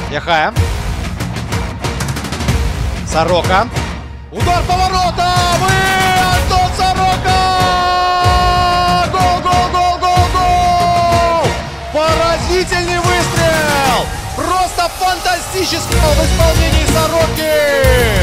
Яхая. Сорока. Удар по воротам! И Антон Сорока! Гол, гол, гол, гол, гол! Поразительный выстрел! Просто фантастический в исполнении Сороки!